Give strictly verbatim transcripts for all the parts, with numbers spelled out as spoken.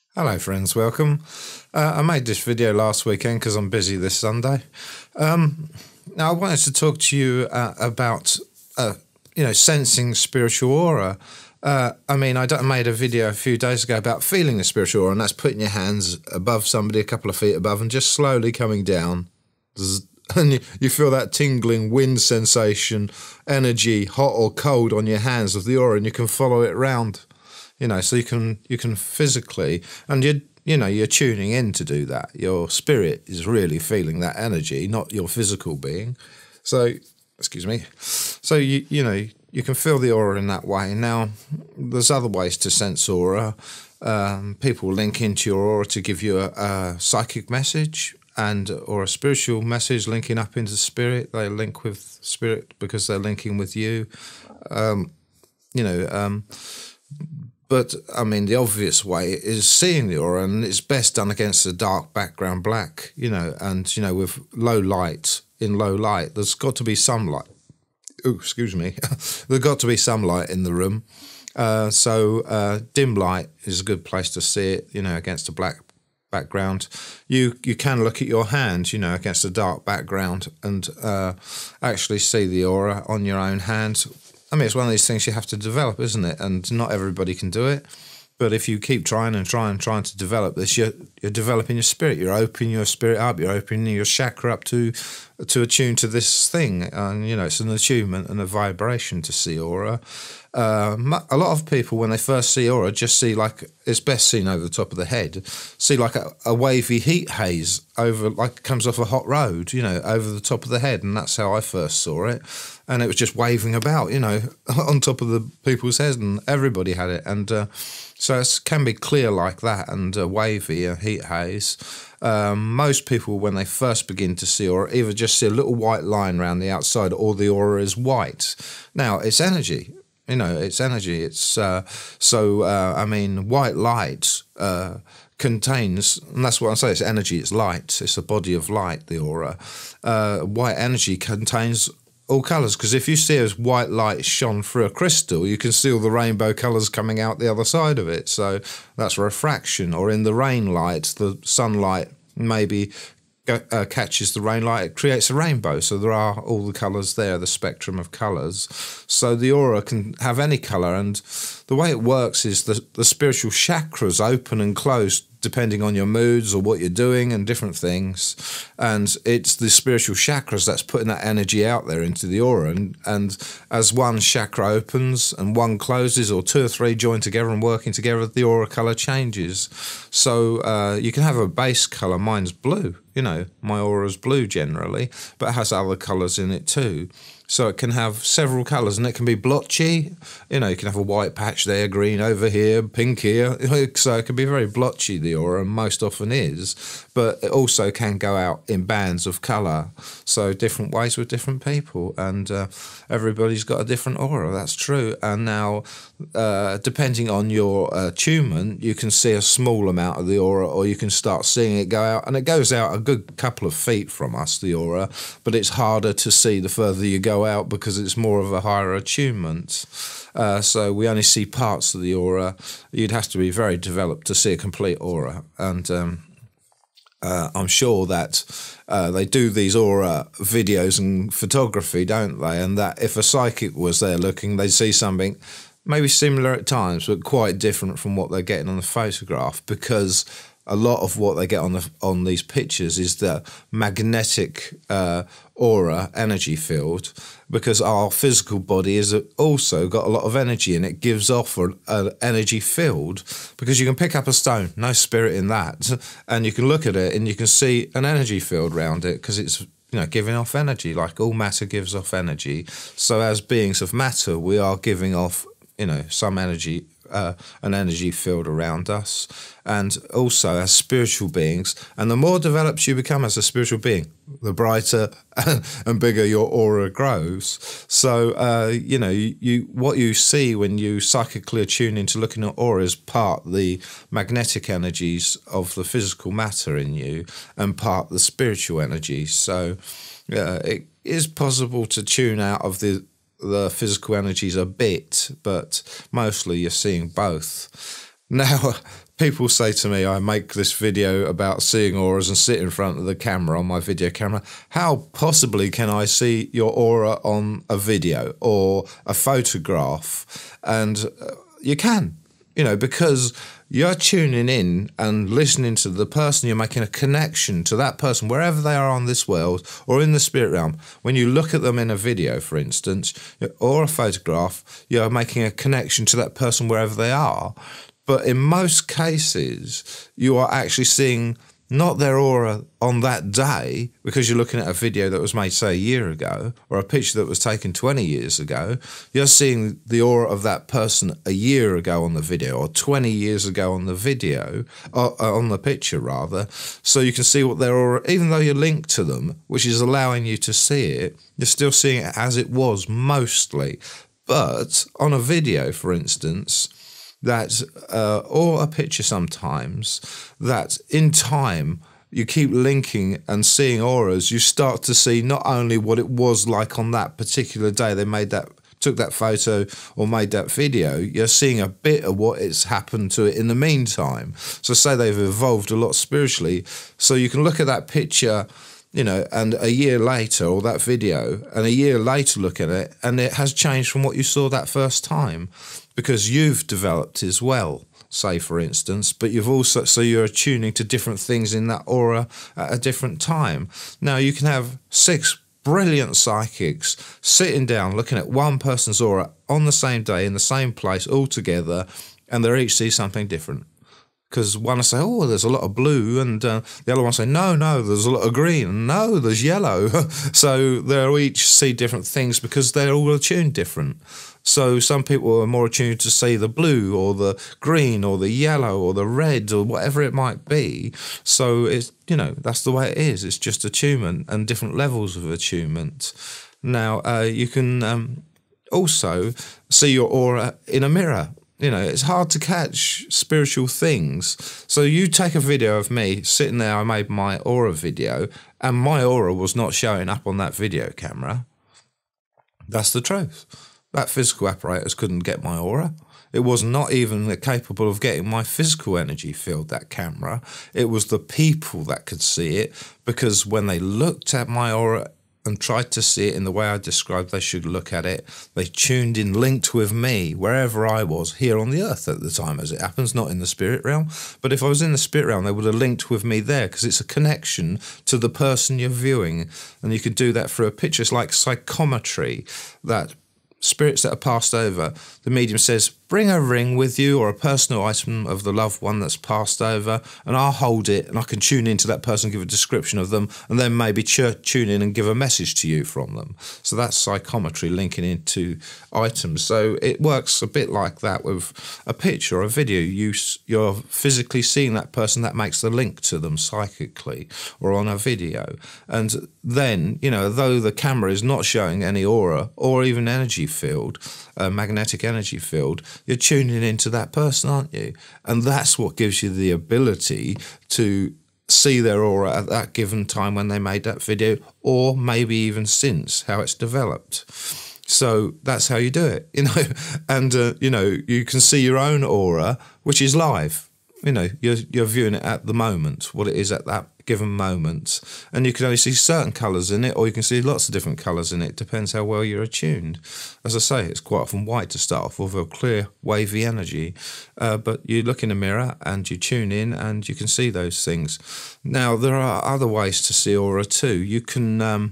Hello friends, welcome. Uh, I made this video last weekend because I'm busy this Sunday. Um, now I wanted to talk to you uh, about, uh, you know, sensing spiritual aura. Uh, I mean, I made a video a few days ago about feeling the spiritual aura, and that's putting your hands above somebody, a couple of feet above, and just slowly coming down. And you, you feel that tingling wind sensation, energy, hot or cold on your hands of the aura, and you can follow it round. You know, so you can you can physically, and you you know you're tuning in to do that. Your spirit is really feeling that energy, not your physical being. So, excuse me. So you you know you can feel the aura in that way. Now, there's other ways to sense aura. Um, people link into your aura to give you a, a psychic message and or a spiritual message linking up into spirit. They link with spirit because they're linking with you. Um, you know. Um, But, I mean, the obvious way is seeing the aura, and it's best done against a dark background black, you know, and, you know, with low light, in low light, there's got to be some light. Oh, excuse me. There's got to be some light in the room. Uh, so uh, dim light is a good place to see it, you know, against a black background. You you can look at your hand, you know, against a dark background and uh, actually see the aura on your own hand. I mean, it's one of these things you have to develop, isn't it? And not everybody can do it. But if you keep trying and trying and trying to develop this, you're, you're developing your spirit. You're opening your spirit up. You're opening your chakra up to to attune to this thing. And, you know, it's an attunement and a vibration to see aura. Uh, a lot of people, when they first see aura, just see like, it's best seen over the top of the head, see like a, a wavy heat haze over, like it comes off a hot road, you know, over the top of the head. And that's how I first saw it. And it was just waving about, you know, on top of the people's heads, and everybody had it. And uh, so it can be clear like that and uh, wavy, a heat haze. Um, most people, when they first begin to see aura, either just see a little white line around the outside, or the aura is white. Now, it's energy. You know, it's energy. It's uh, so, uh, I mean, white light uh, contains, and that's what I say, it's energy, it's light. It's a body of light, the aura. Uh, white energy contains all colours, because if you see as white light shone through a crystal, you can see all the rainbow colours coming out the other side of it. So that's refraction. Or in the rain light, the sunlight maybe uh, catches the rain light, it creates a rainbow. So there are all the colours there, the spectrum of colours. So the aura can have any colour, and the way it works is the, the spiritual chakras open and close depending on your moods or what you're doing and different things. And it's the spiritual chakras that's putting that energy out there into the aura. And, and as one chakra opens and one closes, or two or three join together and working together, the aura colour changes. So uh, you can have a base colour. Mine's blue. You know, my aura's blue generally, but it has other colours in it too. So it can have several colours, and it can be blotchy. You know, you can have a white patch there, green over here, pink here. So it can be very blotchy, the aura, and most often is. But it also can go out in bands of colour. So different ways with different people. And uh, everybody's got a different aura, that's true. And now, uh, depending on your attunement, you can see a small amount of the aura, or you can start seeing it go out. And it goes out a good couple of feet from us, the aura. But it's harder to see the further you go out, because it's more of a higher attunement. Uh, so we only see parts of the aura. You'd have to be very developed to see a complete aura. And um, uh, I'm sure that uh, they do these aura videos and photography, don't they? And that if a psychic was there looking, they'd see something maybe similar at times, but quite different from what they're getting on the photograph, because a lot of what they get on the on these pictures is the magnetic uh, aura energy field, because our physical body has also got a lot of energy, and it gives off an energy field, because you can pick up a stone, no spirit in that, and you can look at it and you can see an energy field around it, because it's, you know, giving off energy, like all matter gives off energy. So as beings of matter, we are giving off, you know, some energy, uh, an energy field around us. And also as spiritual beings, and the more developed you become as a spiritual being, the brighter and bigger your aura grows. So, uh, you know, you, you what you see when you psychically attune into looking at aura is part the magnetic energies of the physical matter in you, and part the spiritual energies. So uh, it is possible to tune out of the the physical energies a bit, but mostly you're seeing both. Now, people say to me, I make this video about seeing auras and sit in front of the camera on my video camera. How possibly can I see your aura on a video or a photograph? And uh, you can, you know, because you're tuning in and listening to the person. You're making a connection to that person, wherever they are on this world or in the spirit realm. When you look at them in a video, for instance, or a photograph, you're making a connection to that person wherever they are. But in most cases, you are actually seeing not their aura on that day, because you're looking at a video that was made, say, a year ago, or a picture that was taken twenty years ago. You're seeing the aura of that person a year ago on the video, or twenty years ago on the video, or on the picture, rather. So you can see what their aura, even though you're linked to them, which is allowing you to see it, you're still seeing it as it was, mostly. But on a video, for instance, that uh, or a picture sometimes, that in time you keep linking and seeing auras, you start to see not only what it was like on that particular day they made that, took that photo or made that video, you're seeing a bit of what it's happened to it in the meantime. So say they've evolved a lot spiritually, so you can look at that picture, you know, and a year later, or that video, and a year later look at it, and it has changed from what you saw that first time, because you've developed as well, say, for instance, but you've also, so you're attuning to different things in that aura at a different time. Now, you can have six brilliant psychics sitting down looking at one person's aura on the same day, in the same place, all together, and they each see something different. Because one will say, oh, there's a lot of blue, and uh, the other one will say, no, no, there's a lot of green, no, there's yellow. So they'll each see different things because they're all attuned different. So some people are more attuned to see the blue or the green or the yellow or the red or whatever it might be. So it's, you know, that's the way it is. It's just attunement and different levels of attunement. Now, uh, you can um, also see your aura in a mirror. You know, it's hard to catch spiritual things. So you take a video of me sitting there, I made my aura video, and my aura was not showing up on that video camera. That's the truth. That physical apparatus couldn't get my aura. It was not even capable of getting my physical energy field, that camera. It was the people that could see it, because when they looked at my aura and tried to see it in the way I described they should look at it, they tuned in, linked with me, wherever I was, here on the earth at the time, as it happens, not in the spirit realm. But if I was in the spirit realm, they would have linked with me there, because it's a connection to the person you're viewing. And you could do that through a picture. It's like psychometry, that spirits that are passed over, the medium says, bring a ring with you or a personal item of the loved one that's passed over, and I'll hold it and I can tune into that person, give a description of them, and then maybe tune in and give a message to you from them. So that's psychometry, linking into items. So it works a bit like that with a picture or a video. You, you're physically seeing that person, that makes the link to them psychically, or on a video. And then, you know, though the camera is not showing any aura or even energy field, a magnetic energy field, you're tuning into that person, aren't you? And that's what gives you the ability to see their aura at that given time when they made that video, or maybe even since, how it's developed. So that's how you do it, you know. And, uh, you know, you can see your own aura, which is live. You know, you're, you're viewing it at the moment, what it is at that given moment. And you can only see certain colours in it, or you can see lots of different colours in it. Depends how well you're attuned. As I say, it's quite often white to start off with, a clear, wavy energy. Uh, but you look in a mirror and you tune in and you can see those things. Now, there are other ways to see aura too. You can um,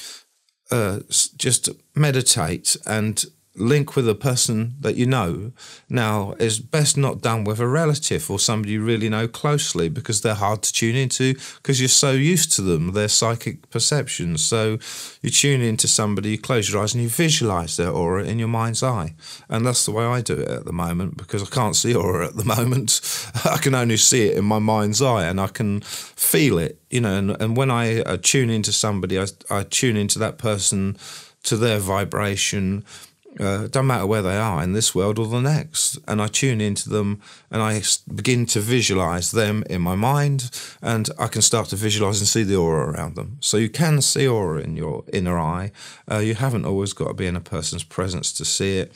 uh, just meditate and link with a person that you know. Now, it's best not done with a relative or somebody you really know closely, because they're hard to tune into because you're so used to them, their psychic perceptions. So you tune into somebody, you close your eyes and you visualise their aura in your mind's eye. And that's the way I do it at the moment, because I can't see aura at the moment. I can only see it in my mind's eye, and I can feel it, you know. And, and when I uh, tune into somebody, I, I tune into that person, to their vibration. Uh, don't matter where they are in this world or the next, and I tune into them and I begin to visualize them in my mind, and I can start to visualize and see the aura around them. So you can see aura in your inner eye. Uh, you haven't always got to be in a person's presence to see it,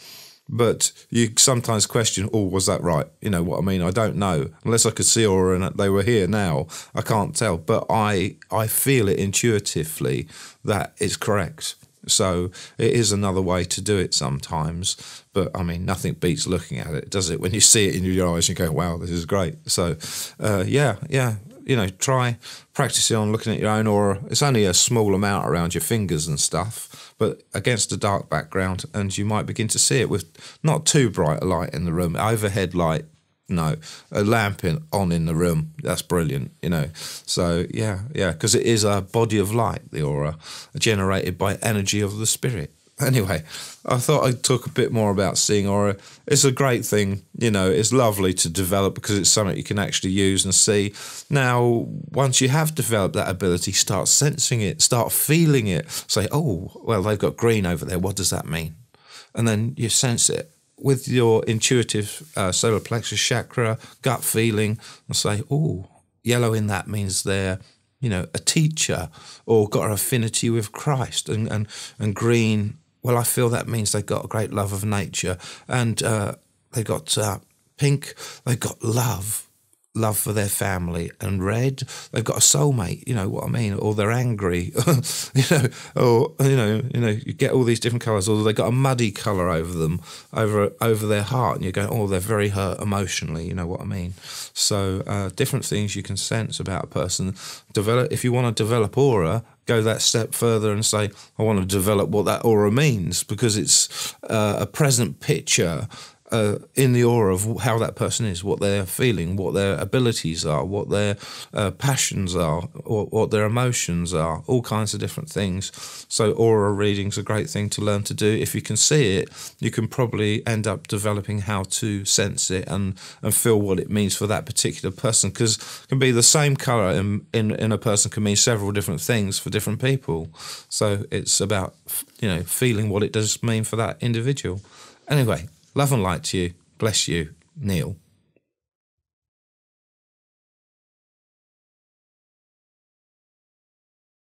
But you sometimes question, oh, was that right? You know what I mean? I don't know. Unless I could see aura and they were here now, I can't tell. But I I feel it intuitively that it's correct. So it is another way to do it sometimes. But, I mean, nothing beats looking at it, does it? When you see it in your eyes, you go, wow, this is great. So, uh, yeah, yeah, you know, try practicing on looking at your own aura. It's only a small amount around your fingers and stuff, but against a dark background, and you might begin to see it with not too bright a light in the room, overhead light. No, a lamp in, on in the room. That's brilliant, you know. So, yeah, yeah, because it is a body of light, the aura, generated by energy of the spirit. Anyway, I thought I'd talk a bit more about seeing aura. It's a great thing, you know, it's lovely to develop because it's something you can actually use and see. Now, once you have developed that ability, start sensing it, start feeling it. Say, oh, well, they've got green over there. What does that mean? And then you sense it with your intuitive uh, solar plexus chakra, gut feeling, and say, oh, yellow in that means they're, you know, a teacher or got an affinity with Christ, and, and, and green, well, I feel that means they've got a great love of nature, and uh, they got uh, pink, they've got love, love for their family, and red, they've got a soulmate, you know what I mean, or they're angry, you know, or, you know, you know, you get all these different colours, or they've got a muddy colour over them, over over their heart, and you go, oh, they're very hurt emotionally, you know what I mean. So uh, different things you can sense about a person. Develop, if you want to develop aura, go that step further and say, I want to develop what that aura means, because it's uh, a present picture Uh, in the aura of how that person is, what they're feeling, what their abilities are, what their uh, passions are, or what their emotions are, all kinds of different things. So aura reading's a great thing to learn to do. If you can see it, you can probably end up developing how to sense it and, and feel what it means for that particular person, because it can be the same colour in, in, in a person can mean several different things for different people. So it's about, you know, feeling what it does mean for that individual. Anyway, love and light to you. Bless you, Neil.